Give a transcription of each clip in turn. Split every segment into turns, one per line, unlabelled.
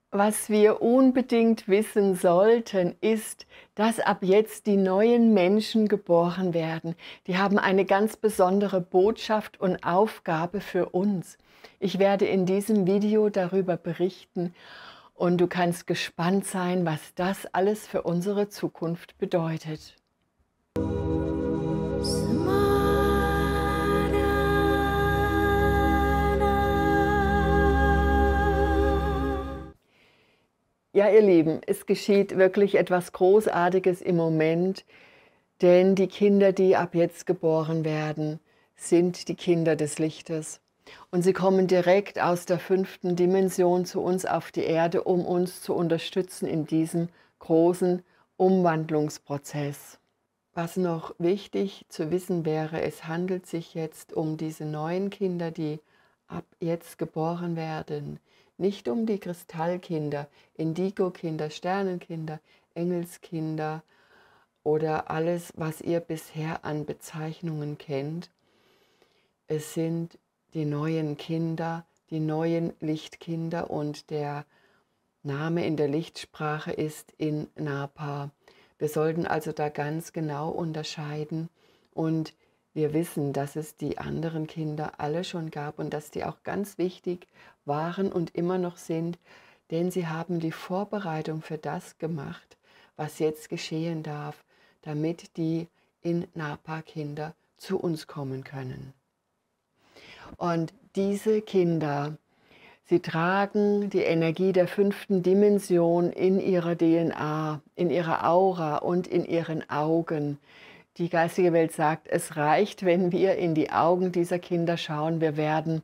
Was wir unbedingt wissen sollten, ist, dass ab jetzt die neuen Menschen geboren werden. Die haben eine ganz besondere Botschaft und Aufgabe für uns. Ich werde in diesem Video darüber berichten und du kannst gespannt sein, was das alles für unsere Zukunft bedeutet. Ja, ihr Lieben, es geschieht wirklich etwas Großartiges im Moment, denn die Kinder, die ab jetzt geboren werden, sind die Kinder des Lichtes. Und sie kommen direkt aus der 5. Dimension zu uns auf die Erde, um uns zu unterstützen in diesem großen Umwandlungsprozess. Was noch wichtig zu wissen wäre, es handelt sich jetzt um diese neuen Kinder, die ab jetzt geboren werden. Nicht um die Kristallkinder, Indigo-Kinder, Sternenkinder, Engelskinder oder alles, was ihr bisher an Bezeichnungen kennt. Es sind die neuen Kinder, die neuen Lichtkinder und der Name in der Lichtsprache ist in Napa. Wir sollten also da ganz genau unterscheiden und wir wissen, dass es die anderen Kinder alle schon gab und dass die auch ganz wichtig waren und immer noch sind, denn sie haben die Vorbereitung für das gemacht, was jetzt geschehen darf, damit die in Napa-Kinder zu uns kommen können. Und diese Kinder, sie tragen die Energie der 5. Dimension in ihrer DNA, in ihrer Aura und in ihren Augen. Die geistige Welt sagt, es reicht, wenn wir in die Augen dieser Kinder schauen. Wir werden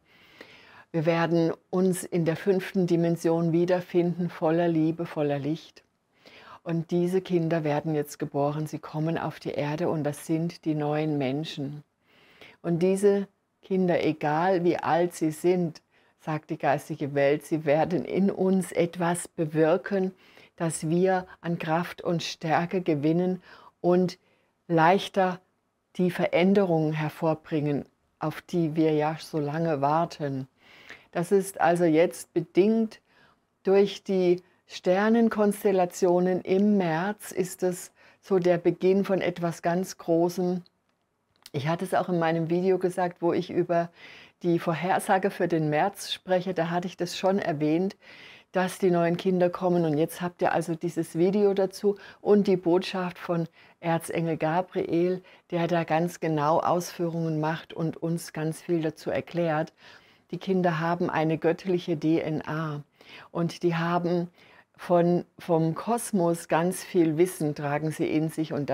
uns in der 5. Dimension wiederfinden, voller Liebe, voller Licht. Und diese Kinder werden jetzt geboren, sie kommen auf die Erde und das sind die neuen Menschen. Und diese Kinder, egal wie alt sie sind, sagt die geistige Welt, sie werden in uns etwas bewirken, dass wir an Kraft und Stärke gewinnen und leichter die Veränderungen hervorbringen, auf die wir ja so lange warten. Das ist also jetzt bedingt durch die Sternenkonstellationen im März, ist es so der Beginn von etwas ganz Großem. Ich hatte es auch in meinem Video gesagt, wo ich über die Vorhersage für den März spreche, da hatte ich das schon erwähnt, dass die neuen Kinder kommen und jetzt habt ihr also dieses Video dazu und die Botschaft von Erzengel Gabriel, der da ganz genau Ausführungen macht und uns ganz viel dazu erklärt. Die Kinder haben eine göttliche DNA und die haben vom Kosmos ganz viel Wissen, tragen sie in sich und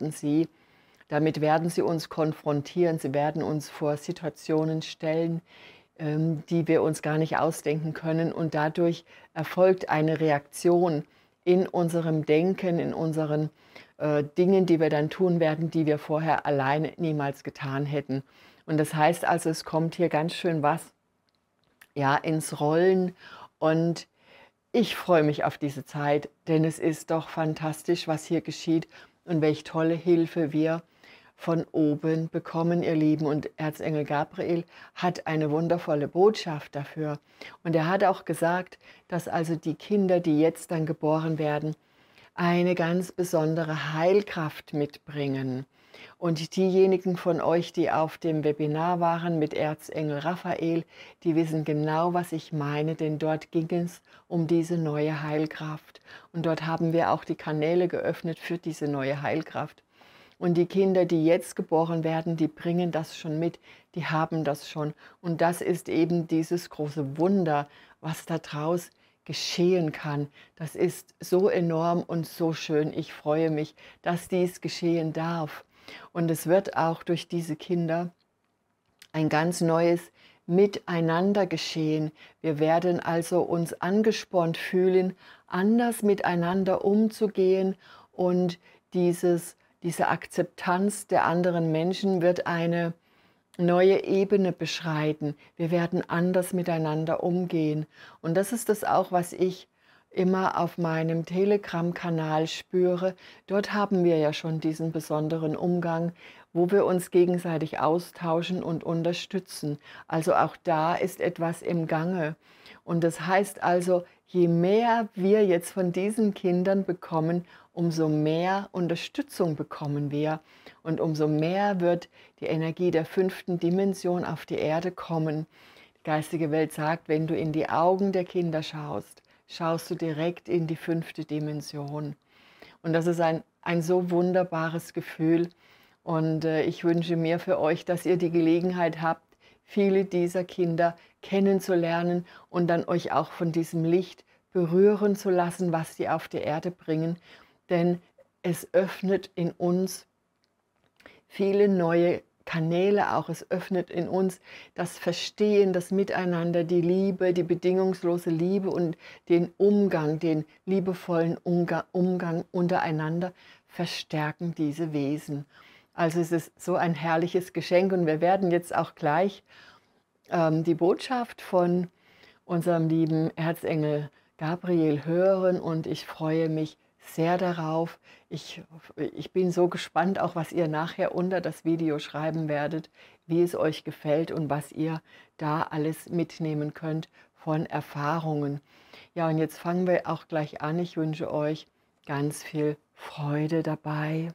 damit werden sie uns konfrontieren, sie werden uns vor Situationen stellen, die wir uns gar nicht ausdenken können und dadurch erfolgt eine Reaktion in unserem Denken, in unseren Dingen, die wir dann tun werden, die wir vorher alleine niemals getan hätten. Und das heißt also, es kommt hier ganz schön was ins Rollen und ich freue mich auf diese Zeit, denn es ist doch fantastisch, was hier geschieht und welche tolle Hilfe wir von oben bekommen, ihr Lieben. Und Erzengel Gabriel hat eine wundervolle Botschaft dafür. Und er hat auch gesagt, dass also die Kinder, die jetzt dann geboren werden, eine ganz besondere Heilkraft mitbringen. Und diejenigen von euch, die auf dem Webinar waren mit Erzengel Raphael, die wissen genau, was ich meine, denn dort ging es um diese neue Heilkraft. Und dort haben wir auch die Kanäle geöffnet für diese neue Heilkraft. Und die Kinder, die jetzt geboren werden, die bringen das schon mit, die haben das schon. Und das ist eben dieses große Wunder, was da draus geschehen kann. Das ist so enorm und so schön. Ich freue mich, dass dies geschehen darf. Und es wird auch durch diese Kinder ein ganz neues Miteinander geschehen. Wir werden also uns angespornt fühlen, anders miteinander umzugehen und diese Akzeptanz der anderen Menschen wird eine neue Ebene beschreiten. Wir werden anders miteinander umgehen. Und das ist das auch, was ich immer auf meinem Telegram-Kanal spüre. Dort haben wir ja schon diesen besonderen Umgang, wo wir uns gegenseitig austauschen und unterstützen. Also auch da ist etwas im Gange. Und das heißt also, Je mehr wir jetzt von diesen Kindern bekommen, umso mehr Unterstützung bekommen wir und umso mehr wird die Energie der 5. Dimension auf die Erde kommen. Die geistige Welt sagt, wenn du in die Augen der Kinder schaust, schaust du direkt in die 5. Dimension. Und das ist ein so wunderbares Gefühl. Und ich wünsche mir für euch, dass ihr die Gelegenheit habt, viele dieser Kinder kennenzulernen und dann euch auch von diesem Licht berühren zu lassen, was sie auf die Erde bringen. Denn es öffnet in uns viele neue Kanäle auch. Es öffnet in uns das Verstehen, das Miteinander, die Liebe, die bedingungslose Liebe und den Umgang, den liebevollen Umgang untereinander verstärken diese Wesen. Also es ist so ein herrliches Geschenk und wir werden jetzt auch gleich die Botschaft von unserem lieben Erzengel Gabriel hören und ich freue mich sehr darauf. Ich bin so gespannt, auch was ihr nachher unter das Video schreiben werdet, wie es euch gefällt und was ihr da alles mitnehmen könnt von Erfahrungen. Ja, und jetzt fangen wir auch gleich an. Ich wünsche euch ganz viel Freude dabei.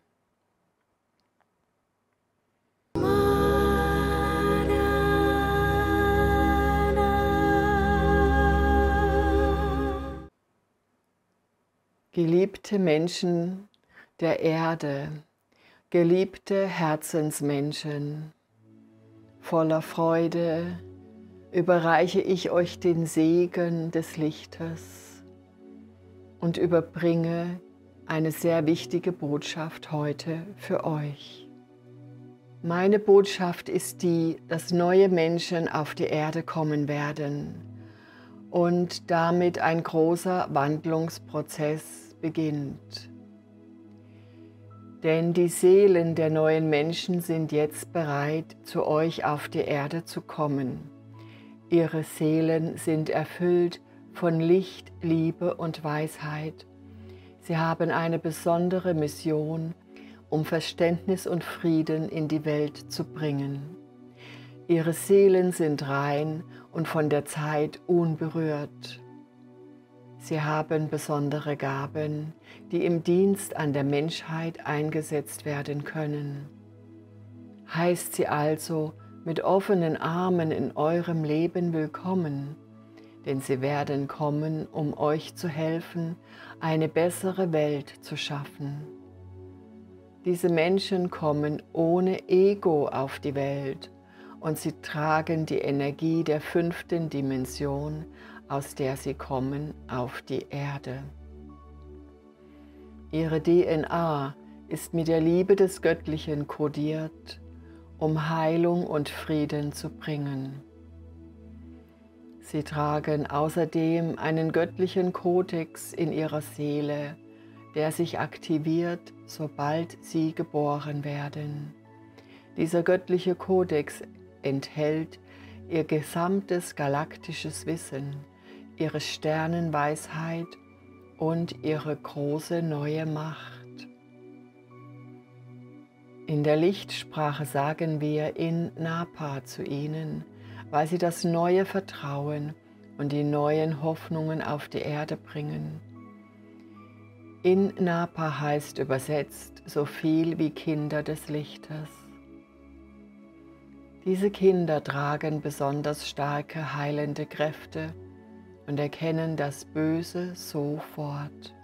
Geliebte Menschen der Erde, geliebte Herzensmenschen, voller Freude überreiche ich euch den Segen des Lichtes und überbringe eine sehr wichtige Botschaft heute für euch. Meine Botschaft ist die, dass neue Menschen auf die Erde kommen werden und damit ein großer Wandlungsprozess beginnt. Denn die Seelen der neuen Menschen sind jetzt bereit, zu euch auf die Erde zu kommen. Ihre Seelen sind erfüllt von Licht, Liebe und Weisheit. Sie haben eine besondere Mission, um Verständnis und Frieden in die Welt zu bringen. Ihre Seelen sind rein und von der Zeit unberührt. Sie haben besondere Gaben, die im Dienst an der Menschheit eingesetzt werden können. Heißt sie also mit offenen Armen in eurem Leben willkommen, denn sie werden kommen, um euch zu helfen, eine bessere Welt zu schaffen. Diese Menschen kommen ohne Ego auf die Welt und sie tragen die Energie der 5. Dimension, aus der sie kommen, auf die Erde. Ihre DNA ist mit der Liebe des Göttlichen kodiert, um Heilung und Frieden zu bringen. Sie tragen außerdem einen göttlichen Kodex in ihrer Seele, der sich aktiviert, sobald sie geboren werden. Dieser göttliche Kodex enthält ihr gesamtes galaktisches Wissen, ihre Sternenweisheit und ihre große neue Macht. In der Lichtsprache sagen wir in Napa zu ihnen, weil sie das neue Vertrauen und die neuen Hoffnungen auf die Erde bringen. In Napa heißt übersetzt so viel wie Kinder des Lichtes. Diese Kinder tragen besonders starke heilende Kräfte und erkennen das Böse sofort.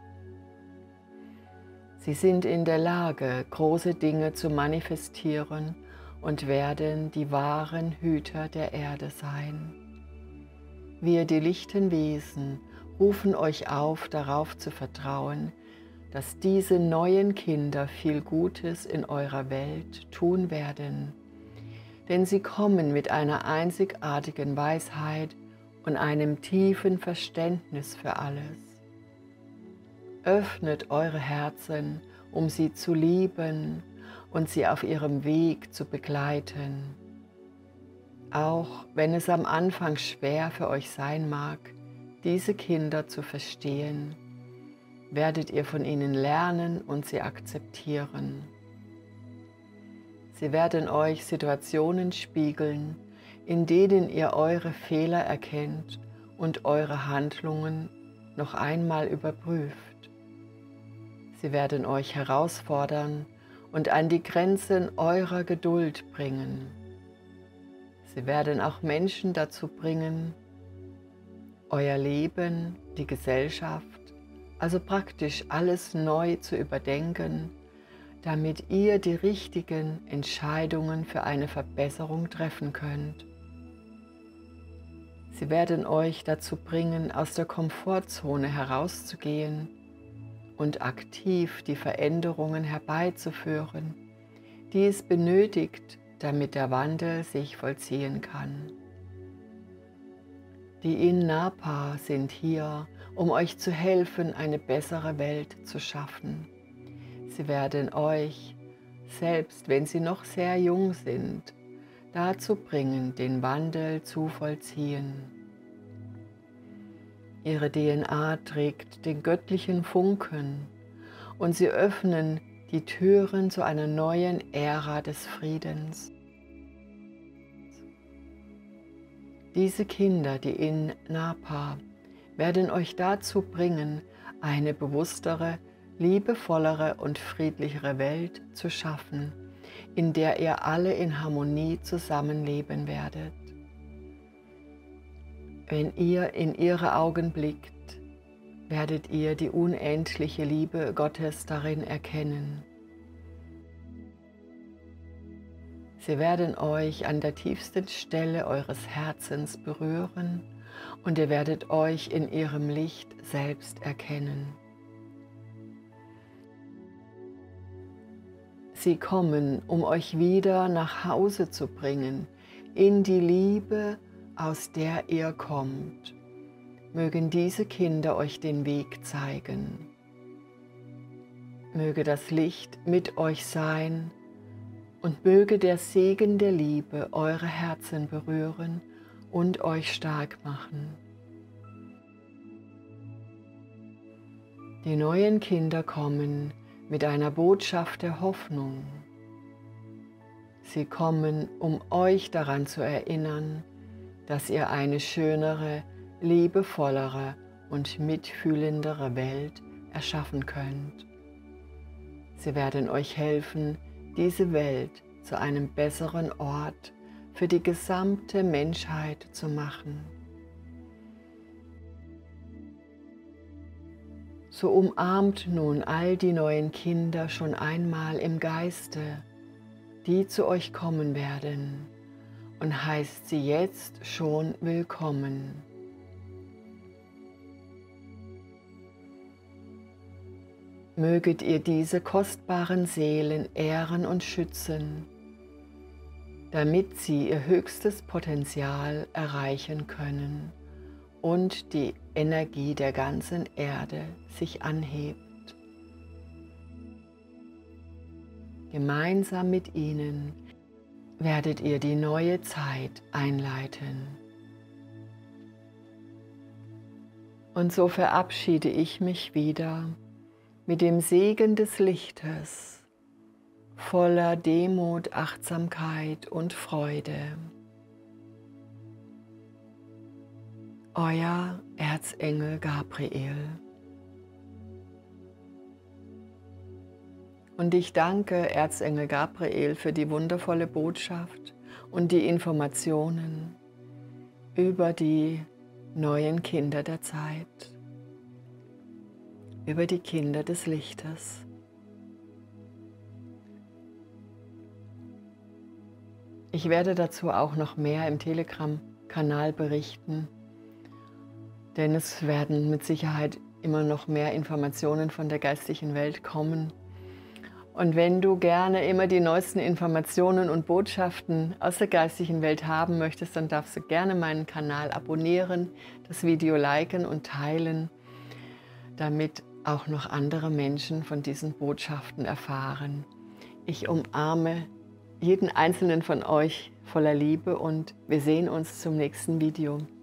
Sie sind in der Lage, große Dinge zu manifestieren und werden die wahren Hüter der Erde sein. Wir, die lichten Wesen, rufen euch auf, darauf zu vertrauen, dass diese neuen Kinder viel Gutes in eurer Welt tun werden. Denn sie kommen mit einer einzigartigen Weisheit und einem tiefen Verständnis für alles. Öffnet eure Herzen, um sie zu lieben und sie auf ihrem Weg zu begleiten. Auch wenn es am Anfang schwer für euch sein mag, diese Kinder zu verstehen, werdet ihr von ihnen lernen und sie akzeptieren. Sie werden euch Situationen spiegeln, in denen ihr eure Fehler erkennt und eure Handlungen noch einmal überprüft. Sie werden euch herausfordern und an die Grenzen eurer Geduld bringen. Sie werden auch Menschen dazu bringen, euer Leben, die Gesellschaft, also praktisch alles neu zu überdenken, damit ihr die richtigen Entscheidungen für eine Verbesserung treffen könnt. Sie werden euch dazu bringen, aus der Komfortzone herauszugehen und aktiv die Veränderungen herbeizuführen, die es benötigt, damit der Wandel sich vollziehen kann. Die In-Napa sind hier, um euch zu helfen, eine bessere Welt zu schaffen. Sie werden euch, selbst wenn sie noch sehr jung sind, dazu bringen, den Wandel zu vollziehen. Ihre DNA trägt den göttlichen Funken und sie öffnen die Türen zu einer neuen Ära des Friedens. Diese Kinder, die In-Napa, werden euch dazu bringen, eine bewusstere, liebevollere und friedlichere Welt zu schaffen, in der ihr alle in Harmonie zusammenleben werdet. Wenn ihr in ihre Augen blickt, werdet ihr die unendliche Liebe Gottes darin erkennen. Sie werden euch an der tiefsten Stelle eures Herzens berühren und ihr werdet euch in ihrem Licht selbst erkennen. Sie kommen, um euch wieder nach Hause zu bringen, in die Liebe, aus der ihr kommt. Mögen diese Kinder euch den Weg zeigen. Möge das Licht mit euch sein und möge der Segen der Liebe eure Herzen berühren und euch stark machen. Die neuen Kinder kommen mit einer Botschaft der Hoffnung. Sie kommen, um euch daran zu erinnern, dass ihr eine schönere, liebevollere und mitfühlendere Welt erschaffen könnt. Sie werden euch helfen, diese Welt zu einem besseren Ort für die gesamte Menschheit zu machen. So umarmt nun all die neuen Kinder schon einmal im Geiste, die zu euch kommen werden, und heißt sie jetzt schon willkommen. Möget ihr diese kostbaren Seelen ehren und schützen, damit sie ihr höchstes Potenzial erreichen können und die Energie der ganzen Erde sich anhebt. Gemeinsam mit ihnen werdet ihr die neue Zeit einleiten. Und so verabschiede ich mich wieder mit dem Segen des Lichtes, voller Demut, Achtsamkeit und Freude. Euer Erzengel Gabriel. Und ich danke Erzengel Gabriel für die wundervolle Botschaft und die Informationen über die neuen Kinder der Zeit, über die Kinder des Lichtes. Ich werde dazu auch noch mehr im Telegram-Kanal berichten, denn es werden mit Sicherheit immer noch mehr Informationen von der geistlichen Welt kommen. Und wenn du gerne immer die neuesten Informationen und Botschaften aus der geistlichen Welt haben möchtest, dann darfst du gerne meinen Kanal abonnieren, das Video liken und teilen, damit auch noch andere Menschen von diesen Botschaften erfahren. Ich umarme jeden einzelnen von euch voller Liebe und wir sehen uns zum nächsten Video.